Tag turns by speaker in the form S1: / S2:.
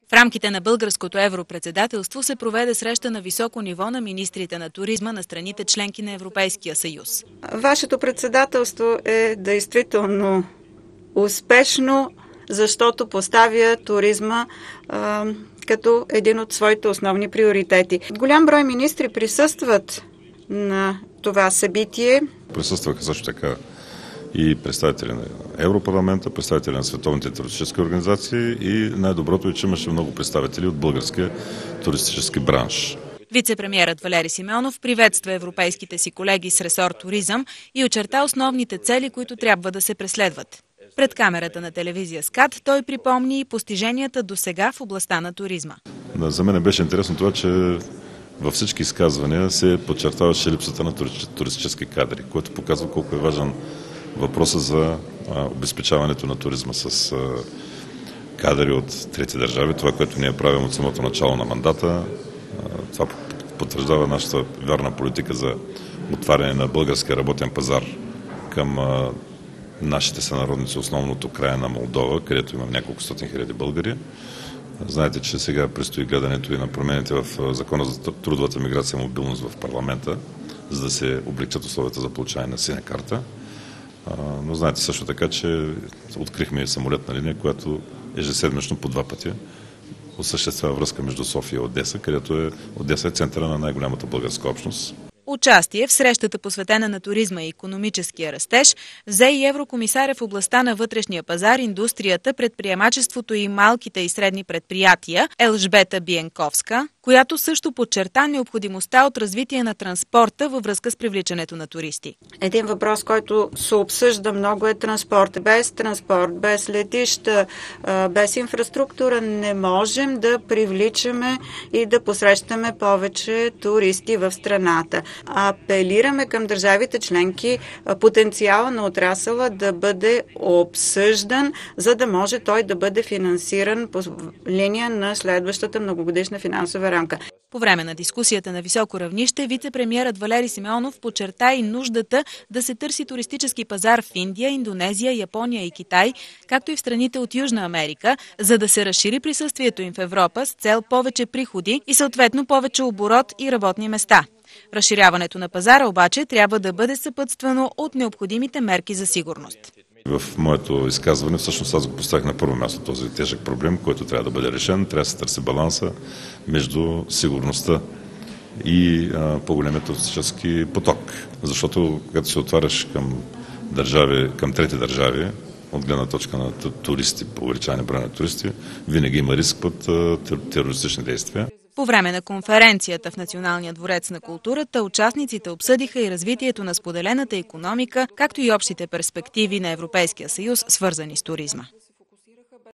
S1: В рамките на българското европредседателство се проведе среща на високо ниво на министрите на туризма на страните членки на Европейския съюз.
S2: Вашето председателство е действително успешно, защото поставя туризма като един от своите основни приоритети. Голям брой министри присъстват на това събитие.
S3: Присъстваха също така и представители на Европарламента, представители на световните туристически организации и най-доброто е, че имаше много представители от българския туристически бранш.
S1: Вице-премиерът Валери Симеонов приветства европейските си колеги с ресор туризъм и очерта основните цели, които трябва да се преследват. Пред камерата на телевизия СКАТ той припомни и постиженията досега в областта на туризма.
S3: За мен беше интересно това, че във всички изказвания се подчертаваше липсата на туристически кадри, което показва колко е важен въпросът за обезпечаването на туризма с кадри от трети държави. Това, което ние правим от самото начало на мандата, това потвърждава нашата вярна политика за отваряне на българския работен пазар към нашите сънародници, основно от Украйна, Молдова, където има няколко стотин хиляди българи. Знаете, че сега предстои гледането и на промените в Закона за трудовата миграция и мобилност в парламента, за да се облегчат условията за получаване на синя карта. Но знаете също така, че открихме самолетна линия, която ежеседмично по 2 пъти осъществява връзка между София и Одеса, където Одеса е центъра на най-голямата българска общност.
S1: Участие в срещата, посветена на туризма и икономическия растеж, взе и еврокомисаря в областта на вътрешния пазар, индустрията, предприемачеството и малките и средни предприятия Елжбета Биенковска, която също подчерта необходимостта от развитие на транспорта във връзка с привличането на туристи.
S2: Един въпрос, който се обсъжда много, е транспорт. Без транспорт, без летища, без инфраструктура не можем да привличаме и да посрещаме повече туристи в страната. Апелираме към държавите членки потенциала на отрасъла да бъде обсъждан, за да може той да бъде финансиран по линия на следващата многогодишна финансова рамка.
S1: По време на дискусията на високо равнище, вице-премиерът Валери Симеонов подчерта и нуждата да се търси туристически пазар в Индия, Индонезия, Япония и Китай, както и в страните от Южна Америка, за да се разшири присъствието им в Европа с цел повече приходи и съответно повече оборот и работни места. Разширяването на пазара обаче трябва да бъде съпътствано от необходимите мерки за сигурност.
S3: В моето изказване всъщност аз го поставих на първо място този тежък проблем, който трябва да бъде решен. Трябва да се търси баланса между сигурността и по-големия туристически поток. Защото когато се отваряш към трети държави, от гледна точка на туристи, по увеличаване броя на туристи, винаги има риск от терористични действия.
S1: По време на конференцията в Националния дворец на културата участниците обсъдиха и развитието на споделената икономика, както и общите перспективи на Европейския съюз, свързани с туризма.